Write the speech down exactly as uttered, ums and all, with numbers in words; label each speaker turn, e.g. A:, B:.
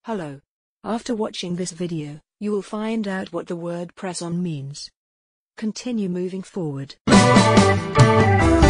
A: Hello. After watching this video, you will find out what the word press on means. Continue moving forward.